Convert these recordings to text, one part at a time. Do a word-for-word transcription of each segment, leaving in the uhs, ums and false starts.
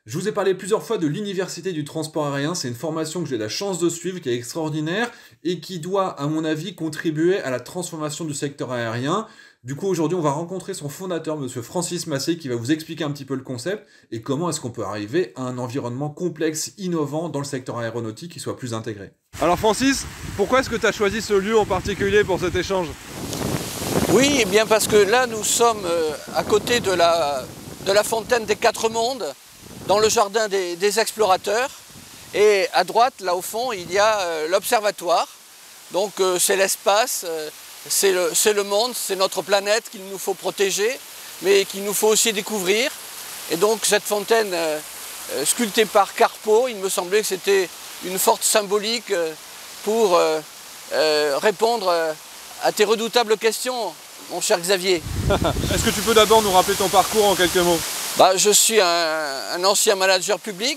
Je vous ai parlé plusieurs fois de l'Université du transport aérien, c'est une formation que j'ai la chance de suivre, qui est extraordinaire, et qui doit, à mon avis, contribuer à la transformation du secteur aérien. Du coup, aujourd'hui, on va rencontrer son fondateur, monsieur Francis Massé, qui va vous expliquer un petit peu le concept, et comment est-ce qu'on peut arriver à un environnement complexe, innovant, dans le secteur aéronautique, qui soit plus intégré. Alors Francis, pourquoi est-ce que tu as choisi ce lieu en particulier pour cet échange? Oui, eh bien parce que là, nous sommes euh, à côté de la, de la fontaine des Quatre Mondes, dans le jardin des, des explorateurs, et à droite, là au fond, il y a euh, l'observatoire. Donc euh, c'est l'espace, euh, c'est le, c'est le monde, c'est notre planète qu'il nous faut protéger, mais qu'il nous faut aussi découvrir. Et donc cette fontaine euh, euh, sculptée par Carpeaux, il me semblait que c'était une forte symbolique euh, pour euh, euh, répondre euh, à tes redoutables questions, mon cher Xavier. Est-ce que tu peux d'abord nous rappeler ton parcours en quelques mots? Bah, je suis un, un ancien manager public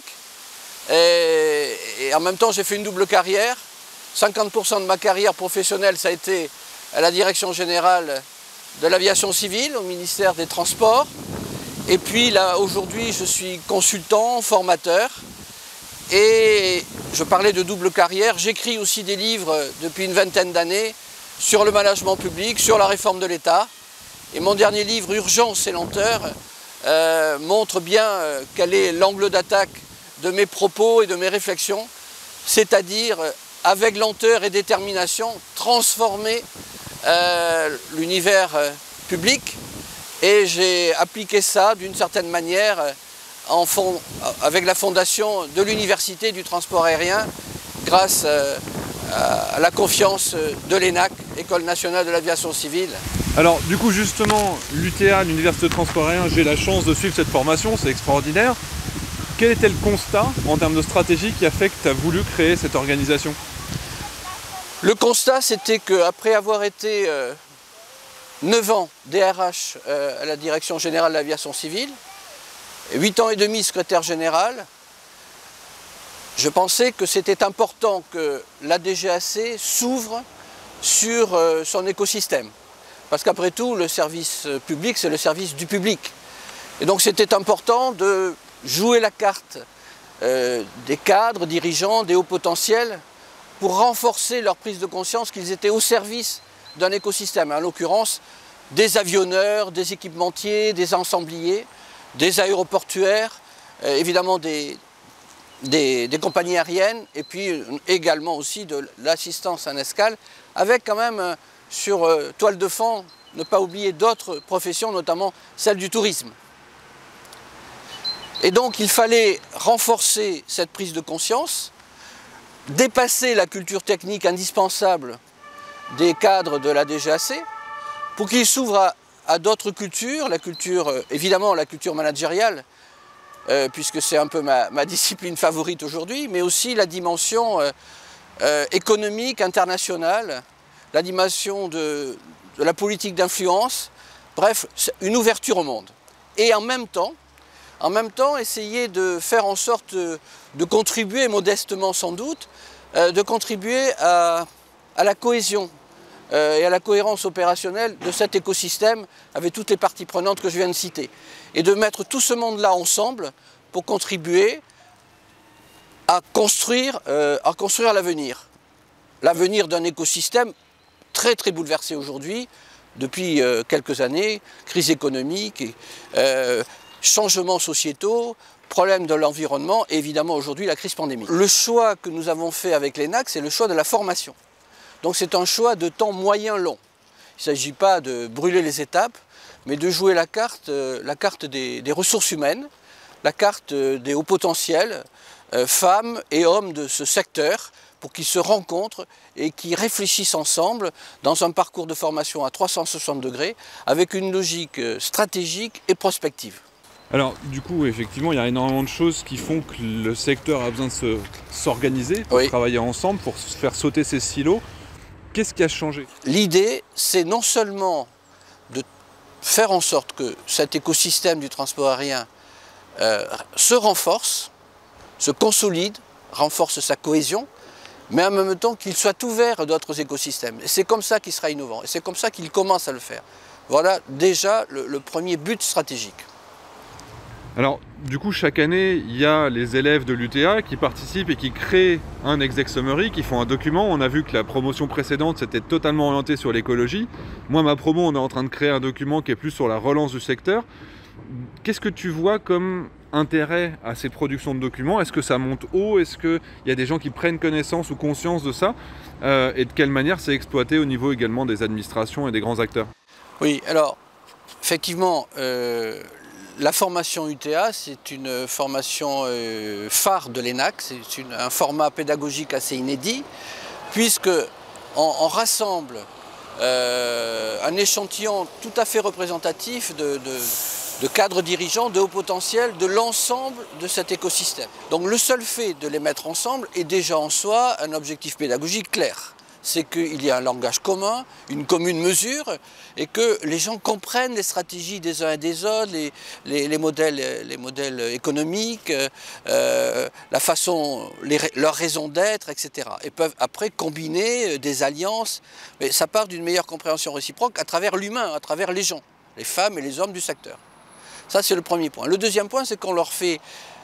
et, et en même temps j'ai fait une double carrière. cinquante pour cent de ma carrière professionnelle, ça a été à la direction générale de l'aviation civile, au ministère des Transports. Et puis là, aujourd'hui, je suis consultant, formateur. Et je parlais de double carrière. J'écris aussi des livres depuis une vingtaine d'années sur le management public, sur la réforme de l'État. Et mon dernier livre, Urgence et lenteur, euh, montre bien euh, quel est l'angle d'attaque de mes propos et de mes réflexions, c'est-à-dire euh, avec lenteur et détermination, transformer euh, l'univers euh, public. Et j'ai appliqué ça d'une certaine manière euh, en fond, avec la fondation de l'Université du transport aérien, grâce euh, à la confiance de l'E N A C, École nationale de l'aviation civile. Alors du coup justement, l'U T A, l'Université de transport aérien, j'ai la chance de suivre cette formation, c'est extraordinaire. Quel était le constat en termes de stratégie qui a fait que tu as voulu créer cette organisation? Le constat, c'était qu'après avoir été euh, neuf ans D R H euh, à la Direction générale de l'aviation civile, huit ans et demi secrétaire général, je pensais que c'était important que la D G A C s'ouvre sur euh, son écosystème. Parce qu'après tout, le service public, c'est le service du public. Et donc c'était important de jouer la carte euh, des cadres, dirigeants, des hauts potentiels, pour renforcer leur prise de conscience qu'ils étaient au service d'un écosystème. En l'occurrence, des avionneurs, des équipementiers, des ensembliers, des aéroportuaires, euh, évidemment des, des, des compagnies aériennes, et puis également aussi de l'assistance en escale, avec quand même euh, sur euh, toile de fond, ne pas oublier d'autres professions, notamment celle du tourisme. Et donc il fallait renforcer cette prise de conscience, dépasser la culture technique indispensable des cadres de la D G A C, pour qu'ils s'ouvrent à, à d'autres cultures, la culture, euh, évidemment la culture managériale, euh, puisque c'est un peu ma, ma discipline favorite aujourd'hui, mais aussi la dimension euh, euh, économique, internationale, la dimension de, de la politique d'influence, bref, une ouverture au monde. Et en même temps, en même temps, essayer de faire en sorte de, de contribuer, modestement sans doute, euh, de contribuer à, à la cohésion euh, et à la cohérence opérationnelle de cet écosystème avec toutes les parties prenantes que je viens de citer. Et de mettre tout ce monde-là ensemble pour contribuer à construire, euh, à construire l'avenir. L'avenir d'un écosystème très très bouleversé aujourd'hui, depuis euh, quelques années, crise économique, et, euh, changements sociétaux, problèmes de l'environnement et évidemment aujourd'hui la crise pandémique. Le choix que nous avons fait avec l'E N A C, c'est le choix de la formation. Donc c'est un choix de temps moyen-long. Il ne s'agit pas de brûler les étapes, mais de jouer la carte, euh, la carte des, des ressources humaines, la carte euh, des hauts potentiels, euh, femmes et hommes de ce secteur, pour qu'ils se rencontrent et qu'ils réfléchissent ensemble dans un parcours de formation à trois cent soixante degrés avec une logique stratégique et prospective. Alors du coup, effectivement, il y a énormément de choses qui font que le secteur a besoin de s'organiser, pour oui. travailler ensemble, pour faire sauter ces silos. Qu'est-ce qui a changé? L'idée, c'est non seulement de faire en sorte que cet écosystème du transport aérien euh, se renforce, se consolide, renforce sa cohésion, mais en même temps qu'il soit ouvert à d'autres écosystèmes. Et c'est comme ça qu'il sera innovant, et c'est comme ça qu'il commence à le faire. Voilà déjà le, le premier but stratégique. Alors, du coup, chaque année, il y a les élèves de l'U T A qui participent et qui créent un exec summary, qui font un document. On a vu que la promotion précédente, c'était totalement orienté sur l'écologie. Moi, ma promo, on est en train de créer un document qui est plus sur la relance du secteur. Qu'est-ce que tu vois comme intérêt à ces productions de documents? Est-ce que ça monte haut? Est-ce qu'il y a des gens qui prennent connaissance ou conscience de ça? euh, Et de quelle manière c'est exploité au niveau également des administrations et des grands acteurs? Oui, alors, effectivement, euh, la formation U T A, c'est une formation euh, phare de l'E N A C, c'est un format pédagogique assez inédit, puisque on, on rassemble euh, un échantillon tout à fait représentatif de, de, de cadres dirigeants, de haut potentiel, de l'ensemble de cet écosystème. Donc le seul fait de les mettre ensemble est déjà en soi un objectif pédagogique clair. C'est qu'il y a un langage commun, une commune mesure, et que les gens comprennent les stratégies des uns et des autres, les, les, les, modèles, les modèles économiques, euh, la façon, les, leur raison d'être, et cetera. Et peuvent après combiner des alliances. Mais ça part d'une meilleure compréhension réciproque à travers l'humain, à travers les gens, les femmes et les hommes du secteur. Ça, c'est le premier point. Le deuxième point, c'est qu'on leur fait...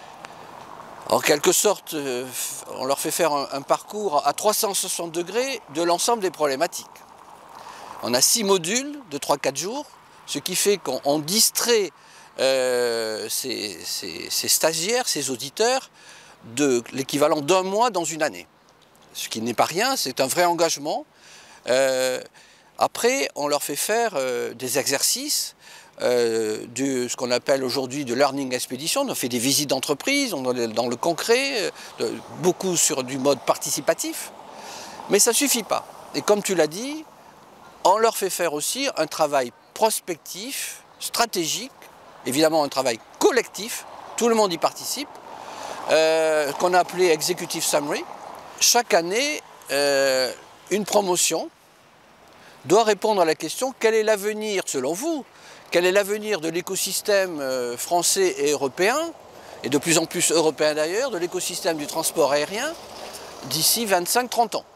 En quelque sorte, on leur fait faire un, un parcours à trois cent soixante degrés de l'ensemble des problématiques. On a six modules de trois à quatre jours, ce qui fait qu'on distrait euh, ces, ces, ces stagiaires, ces auditeurs, de l'équivalent d'un mois dans une année. Ce qui n'est pas rien, c'est un vrai engagement. Euh, après, on leur fait faire euh, des exercices, Euh, de ce qu'on appelle aujourd'hui de learning expedition. On fait des visites d'entreprise, on est dans le concret, euh, beaucoup sur du mode participatif, mais ça ne suffit pas. Et comme tu l'as dit, on leur fait faire aussi un travail prospectif, stratégique, évidemment un travail collectif, tout le monde y participe, euh, qu'on a appelé Executive Summary. Chaque année, euh, une promotion doit répondre à la question: quel est l'avenir selon vous? Quel est l'avenir de l'écosystème français et européen, et de plus en plus européen d'ailleurs, de l'écosystème du transport aérien d'ici vingt-cinq trente ans?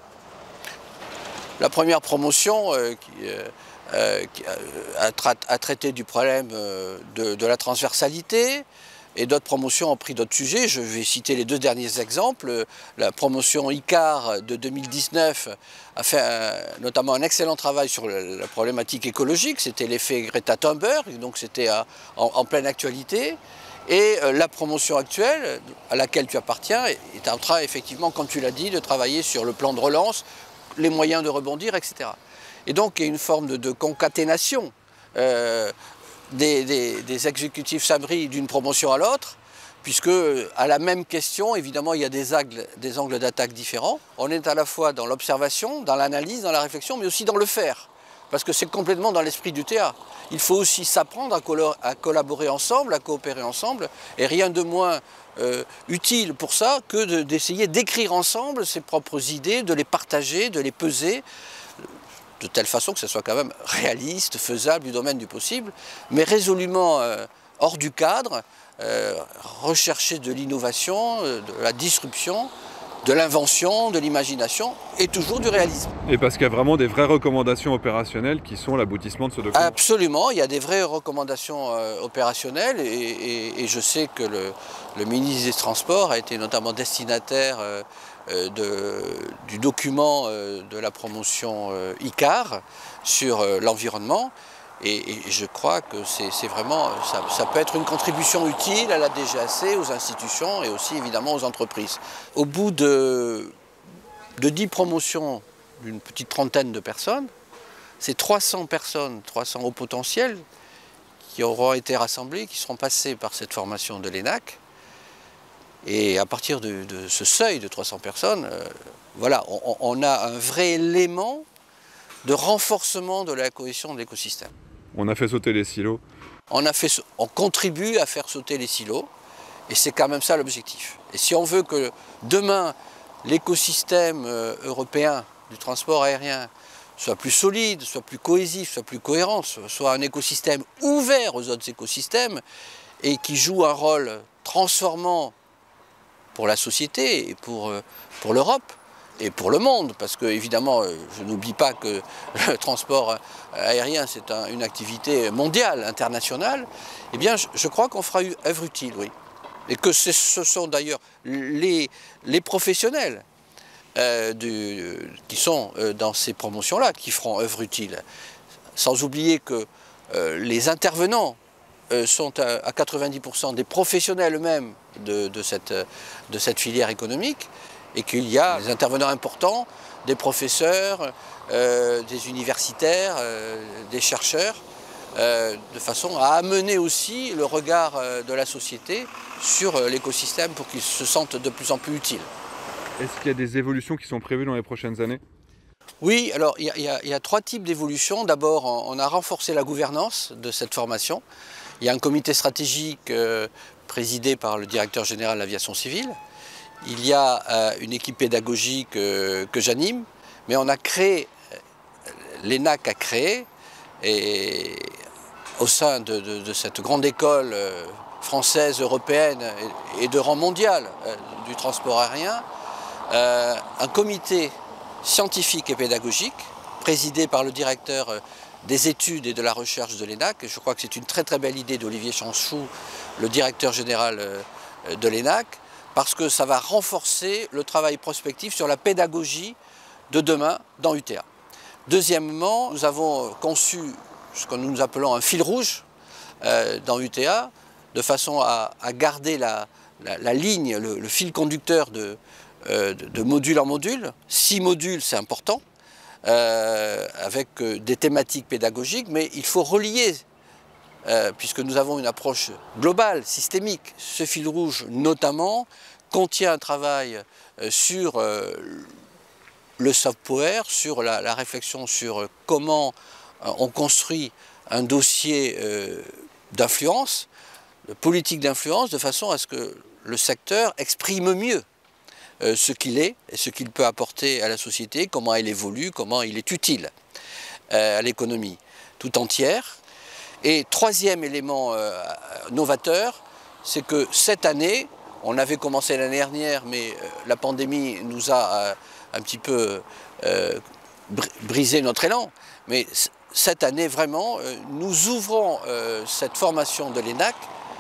La première promotion euh, qui, euh, qui a, tra a traité du problème euh, de, de la transversalité, et d'autres promotions ont pris d'autres sujets. Je vais citer les deux derniers exemples. La promotion I C A R de deux mille dix-neuf a fait un, notamment un excellent travail sur la problématique écologique. C'était l'effet Greta Thunberg, donc c'était en, en pleine actualité. Et la promotion actuelle, à laquelle tu appartiens, est en train, effectivement, comme tu l'as dit, de travailler sur le plan de relance, les moyens de rebondir, et cetera. Et donc, il y a une forme de, de concaténation euh, Des, des, des executive summary d'une promotion à l'autre, puisque à la même question, évidemment, il y a des angles, des angles d'attaque différents. On est à la fois dans l'observation, dans l'analyse, dans la réflexion, mais aussi dans le faire, parce que c'est complètement dans l'esprit du T A. Il faut aussi s'apprendre à, à collaborer ensemble, à coopérer ensemble, et rien de moins euh, utile pour ça que d'essayer de, d'écrire ensemble ses propres idées, de les partager, de les peser, de telle façon que ce soit quand même réaliste, faisable, du domaine du possible, mais résolument euh, hors du cadre, euh, rechercher de l'innovation, euh, de la disruption, de l'invention, de l'imagination, et toujours du réalisme. Et parce qu'il y a vraiment des vraies recommandations opérationnelles qui sont l'aboutissement de ce document. Absolument, il y a des vraies recommandations euh, opérationnelles, et, et, et je sais que le, le ministre des Transports a été notamment destinataire euh, De, du document euh, de la promotion euh, I C A R sur euh, l'environnement, et, et je crois que c'est vraiment, ça, ça peut être une contribution utile à la D G A C, aux institutions et aussi évidemment aux entreprises. Au bout de, de dix promotions d'une petite trentaine de personnes, c'est trois cents personnes, trois cents hauts potentiels qui auront été rassemblés, qui seront passés par cette formation de l'E N A C. Et à partir de, de ce seuil de trois cents personnes, euh, voilà, on, on a un vrai élément de renforcement de la cohésion de l'écosystème. On a fait sauter les silos. On, a fait, on contribue à faire sauter les silos, et c'est quand même ça l'objectif. Et si on veut que demain, l'écosystème euh, européen du transport aérien soit plus solide, soit plus cohésif, soit plus cohérent, soit un écosystème ouvert aux autres écosystèmes, et qui joue un rôle transformant pour la société et pour, pour l'Europe, et pour le monde, parce que évidemment, je n'oublie pas que le transport aérien, c'est un, une activité mondiale, internationale, eh bien, je, je crois qu'on fera œuvre utile, oui. Et que ce sont d'ailleurs les, les professionnels euh, du, qui sont euh, dans ces promotions-là qui feront œuvre utile. Sans oublier que euh, les intervenants euh, sont à, à quatre-vingt-dix pour cent des professionnels eux-mêmes de, de, cette, de cette filière économique, et qu'il y a des intervenants importants, des professeurs, euh, des universitaires, euh, des chercheurs, Euh, de façon à amener aussi le regard euh, de la société sur euh, l'écosystème pour qu'ils se sentent de plus en plus utiles. Est-ce qu'il y a des évolutions qui sont prévues dans les prochaines années? Oui, alors il y, y, y a trois types d'évolutions. D'abord, on a renforcé la gouvernance de cette formation. Il y a un comité stratégique euh, présidé par le directeur général de l'aviation civile. Il y a euh, une équipe pédagogique euh, que j'anime, mais on a créé, l'E N A C a créé, et au sein de, de, de cette grande école euh, française, européenne et, et de rang mondial euh, du transport aérien, euh, un comité scientifique et pédagogique présidé par le directeur euh, des études et de la recherche de l'E N A C. Je crois que c'est une très très belle idée d'Olivier Chanchou, le directeur général euh, de l'E N A C, parce que ça va renforcer le travail prospectif sur la pédagogie de demain dans U T A. Deuxièmement, nous avons conçu ce que nous appelons un fil rouge euh, dans U T A, de façon à, à garder la, la, la ligne, le, le fil conducteur de, euh, de, de module en module. Six modules, c'est important, euh, avec euh, des thématiques pédagogiques, mais il faut relier, euh, puisque nous avons une approche globale, systémique. Ce fil rouge, notamment, contient un travail euh, sur euh, le soft power, sur la, la réflexion sur comment on construit un dossier euh, d'influence, de politique d'influence, de façon à ce que le secteur exprime mieux euh, ce qu'il est et ce qu'il peut apporter à la société, comment elle évolue, comment il est utile euh, à l'économie tout entière. Et troisième élément euh, novateur, c'est que cette année, on avait commencé l'année dernière, mais euh, la pandémie nous a euh, un petit peu euh, brisé notre élan, mais cette année vraiment, euh, nous ouvrons euh, cette formation de l'E N A C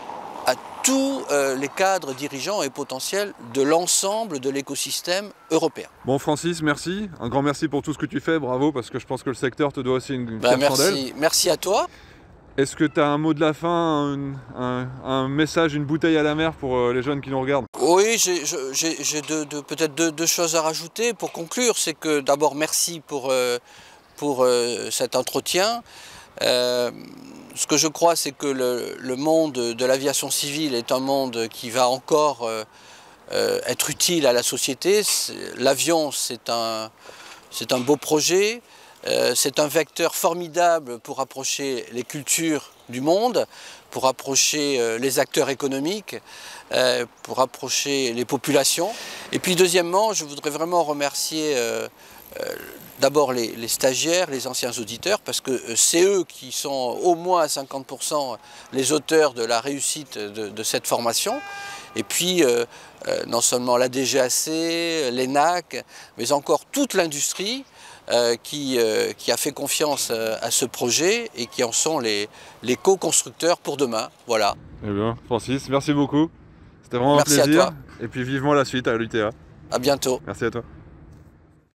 à tous euh, les cadres dirigeants et potentiels de l'ensemble de l'écosystème européen. Bon Francis, merci, un grand merci pour tout ce que tu fais, bravo, parce que je pense que le secteur te doit aussi une ben, fière chandelle. Merci, merci à toi. Est-ce que tu as un mot de la fin, un, un, un message, une bouteille à la mer pour euh, les jeunes qui nous regardent? Oui, j'ai peut-être deux, deux choses à rajouter pour conclure. C'est que d'abord, merci pour, euh, pour euh, cet entretien. Euh, ce que je crois, c'est que le, le monde de l'aviation civile est un monde qui va encore euh, euh, être utile à la société. L'avion, c'est un, c'est un beau projet. Euh, c'est un vecteur formidable pour approcher les cultures du monde, pour approcher euh, les acteurs économiques, euh, pour approcher les populations. Et puis deuxièmement, je voudrais vraiment remercier euh, euh, d'abord les, les stagiaires, les anciens auditeurs, parce que euh, c'est eux qui sont au moins à cinquante pour cent les auteurs de la réussite de, de cette formation. Et puis, euh, euh, non seulement la D G A C, l'E N A C, mais encore toute l'industrie, Euh, qui, euh, qui a fait confiance euh, à ce projet et qui en sont les, les co-constructeurs pour demain. Voilà. Eh bien, Francis, merci beaucoup. C'était vraiment merci un plaisir. À toi. Et puis vivement la suite à l'U T A. À bientôt. Merci à toi.